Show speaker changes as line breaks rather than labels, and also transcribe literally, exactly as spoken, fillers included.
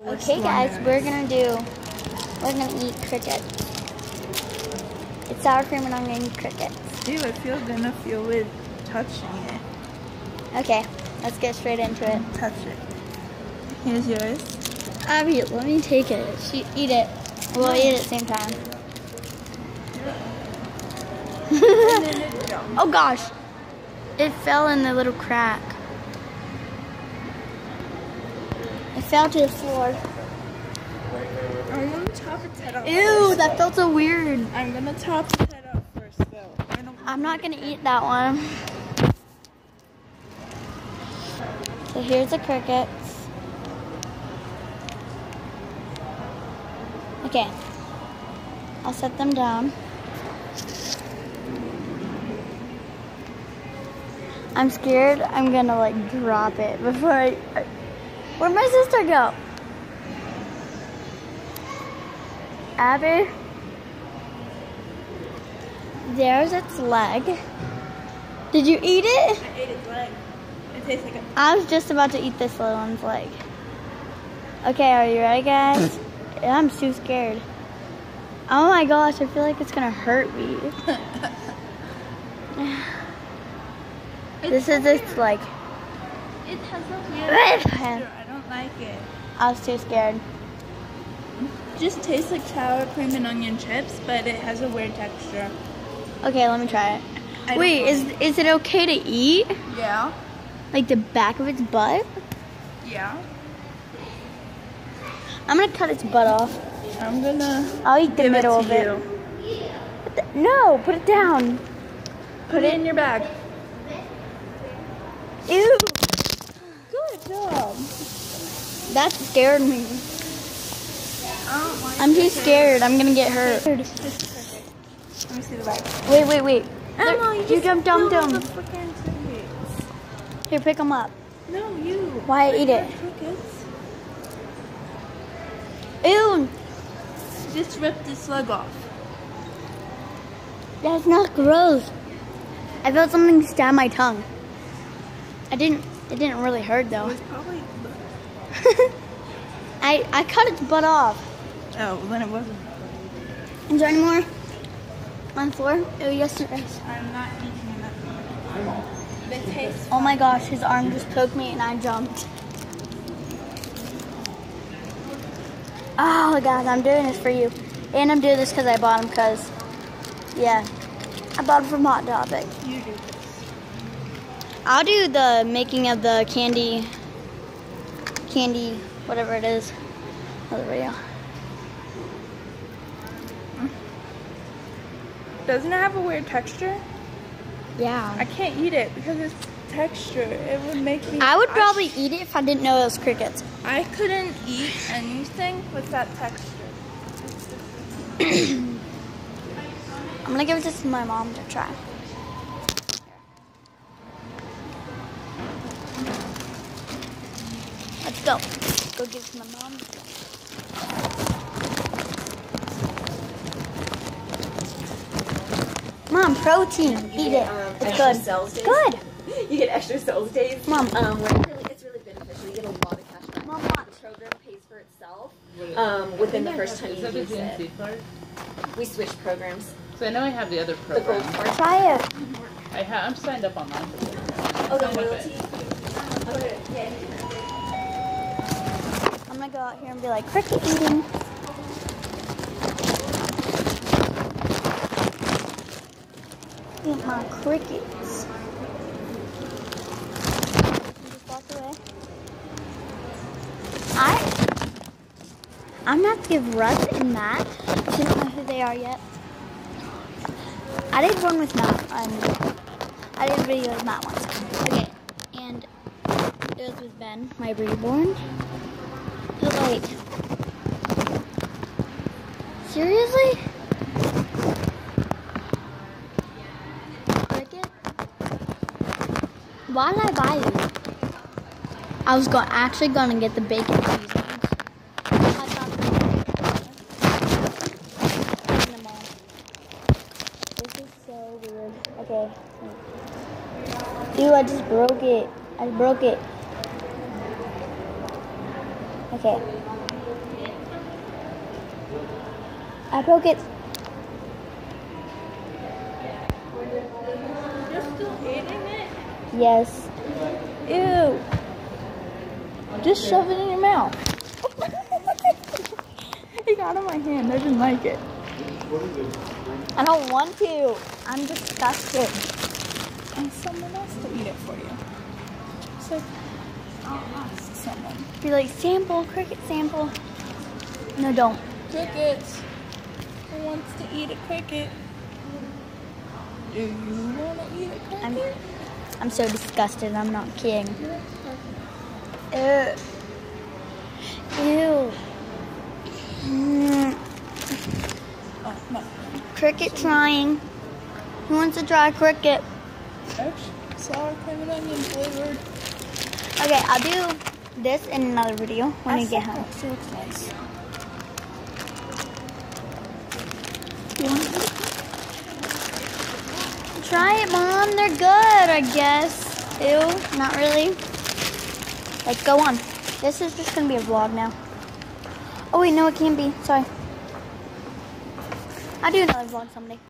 Okay guys, we're gonna do, we're gonna eat crickets. It's sour cream and onion crickets.
Ew, I feel gonna feel weird touching it.
Okay, let's get straight into it.
Touch it. Here's yours.
Abby, let me take it. She, eat it. We'll no. eat it at the same time. Oh gosh, it fell in the little crack. It fell to the floor.
I'm gonna top its head off.
Ew,
first,
that
though.
felt so weird.
I'm gonna top its head off first, though. I don't
I'm not gonna eat that one. So here's the crickets. Okay, I'll set them down. I'm scared I'm gonna like drop it before I, I where'd my sister go? Abby? There's its leg. Did you eat it?
I ate its leg. It tastes like a...
I was just about to eat this little one's leg. Okay, are you ready guys? I'm too scared. Oh my gosh, I feel like it's gonna hurt me. This is its leg.
It has a weird texture. I don't like it.
I was too scared.
It just tastes like sour cream and onion chips, but it has a weird texture.
Okay, let me try it.
I
Wait, is is it okay to eat?
Yeah.
Like the back of its butt?
Yeah.
I'm gonna cut its butt off.
I'm gonna.
I'll eat the
give
middle
it
of
to
it.
you.
What the, no, put it down.
Put it in your bag.
Ew.
Good job.
That scared me.
Oh, my
I'm too
goodness.
scared. I'm gonna get hurt.
Let me see the bag.
Wait, wait, wait.
Emma,
There-
you,
you
just
jumped down,
spilled all
down.
the frickin' crickets.
Here, pick them up.
No, you.
Why eat it?
Crickets.
Ew.
Just rip the slug off.
That's not gross. I felt something stab my tongue. I didn't. It didn't really hurt
It
though.
was probably.
I I cut its butt off.
Oh, well, then it wasn't.
Is there any more on the floor? Oh yes, there is.
I'm not eating that. It tastes.
Oh my gosh, his arm just poked me and I jumped. Oh guys, I'm doing this for you. And I'm doing this because I bought them because, yeah, I bought them from Hot Topic.
You do this.
I'll do the making of the candy, candy, whatever it is, another video.
Doesn't it have a weird texture?
Yeah.
I can't eat it because it's texture. It would make me.
I would probably eat it if I didn't know it was crickets.
I couldn't eat anything with that texture.
I'm gonna give this to my mom to try. Let's go. Go give it to my mom. Mom, protein. Eat it.
Um,
It's
extra
good.
Cells days.
Good.
You get extra cells days.
Mom.
Um, where it's really, it's really beneficial. You get a lot of cash back.
Mom,
The
watch.
program pays for itself um, within the first time you
Is that the
use
G N C
it.
card?
We switched programs.
So I know I have the other
The gold
program.
card.
Try it.
I ha I'm signed up online for it.
Oh, the
Done with
loyalty.
it.
Okay. Yeah.
I'm gonna go out here and be like, cricket eating. Eat my crickets. You just walk away. I, I'm not to give Russ and Matt. She don't know who they are yet. I did one with Matt. Um, I did a video with Matt once. Okay, and it was with Ben, my reborn. But like, seriously? Cricket? Why did I buy these? I was go actually gonna get the bacon cheese ones. I thought they were them all. This is so weird. Okay. Ew, I just broke it. I broke it. Okay. I broke it.
You're still eating it?
Yes.
Ew. Just shove it in your mouth. It got on my hand. I didn't like it.
I don't want to. I'm disgusted.
And someone else to eat it for you. So I'll ask someone.
Be like, sample, cricket sample. No, don't.
Crickets. Who wants to eat a cricket? Do you want to eat a cricket?
I'm, I'm so disgusted. I'm not kidding. Ew. Ew. Mm.
Oh, no.
Cricket trying. Who wants to try cricket?
Actually, sour cream and onion flavored.
Okay, I'll do this in another video when we get home.
She looks nice.
Try it, Mom. They're good, I guess. Ew, not really. Let's go on. This is just going to be a vlog now. Oh, wait, no, it can't be. Sorry. I'll do another vlog someday.